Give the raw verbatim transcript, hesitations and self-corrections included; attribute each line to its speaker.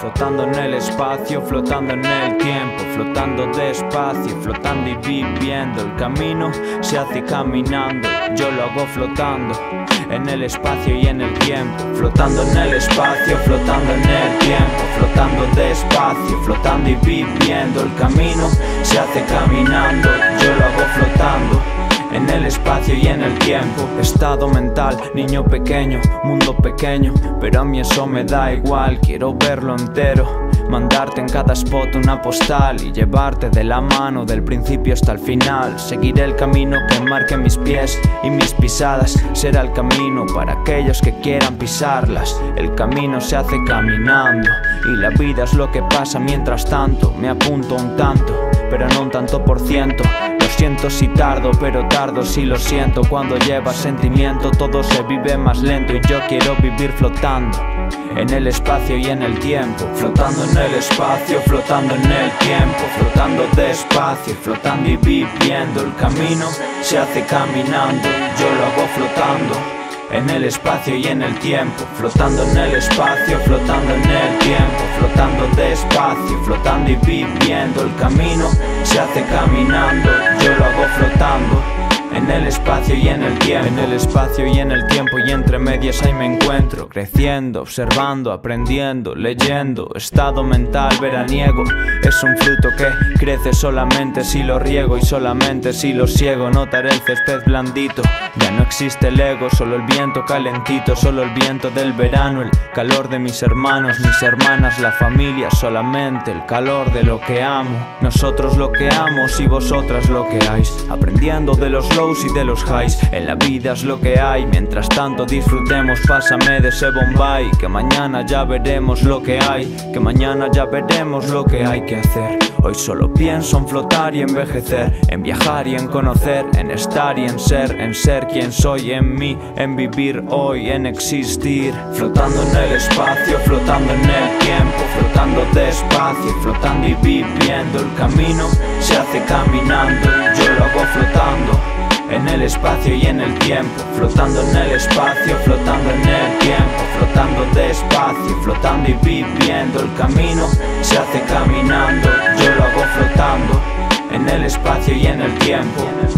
Speaker 1: flotando en el espacio, flotando en el tiempo, flotando despacio, flotando y viviendo. El camino se hace caminando, yo lo hago flotando en el espacio y en el tiempo, flotando en el espacio, flotando en el tiempo, flotando despacio, flotando y viviendo. El camino se hace caminando, yo lo hago flotando en el espacio y en el tiempo. Estado mental, niño pequeño, mundo pequeño, pero a mí eso me da igual. Quiero verlo entero, mandarte en cada spot una postal y llevarte de la mano del principio hasta el final. Seguiré el camino que marque mis pies y mis pisadas. Será el camino para aquellos que quieran pisarlas. El camino se hace caminando y la vida es lo que pasa mientras tanto. Me apunto un tanto, pero no un tanto por ciento. Lo siento si tardo, pero tardo si lo siento. Cuando llevas sentimiento todo se vive más lento, y yo quiero vivir flotando en el espacio y en el tiempo, flotando en el espacio, flotando en el tiempo, flotando despacio, flotando y viviendo. El camino se hace caminando, yo lo hago flotando en el espacio y en el tiempo, flotando en el espacio, flotando en el tiempo, flotando despacio, flotando y viviendo. El camino se hace caminando, yo lo hago flotando en el espacio y en el tiempo, en el espacio y en el tiempo, y entre medias ahí me encuentro, creciendo, observando, aprendiendo, leyendo. Estado mental veraniego, es un fruto que crece solamente si lo riego, y solamente si lo ciego. Notaré el césped blandito, ya no existe el ego, solo el viento calentito, solo el viento del verano, el calor de mis hermanos, mis hermanas, la familia, solamente el calor de lo que amo. Nosotros lo que amos y vosotras lo que hayáis, aprendiendo de los lows y de los highs. En la vida es lo que hay, mientras tanto disfrutemos. Pásame de ese Bombay, que mañana ya veremos lo que hay, que mañana ya veremos lo que hay que hacer. Hoy solo pienso en flotar y envejecer, en viajar y en conocer, en estar y en ser, en ser quien soy, en mí, en vivir hoy, en existir. Flotando en el espacio, flotando en el tiempo, flotando despacio, flotando y viviendo. El camino se hace caminando, yo lo hago flotando en el espacio y en el tiempo, flotando en el espacio, flotando en el tiempo, flotando despacio, flotando y viviendo. El camino se hace caminando, yo lo hago flotando en el espacio y en el tiempo.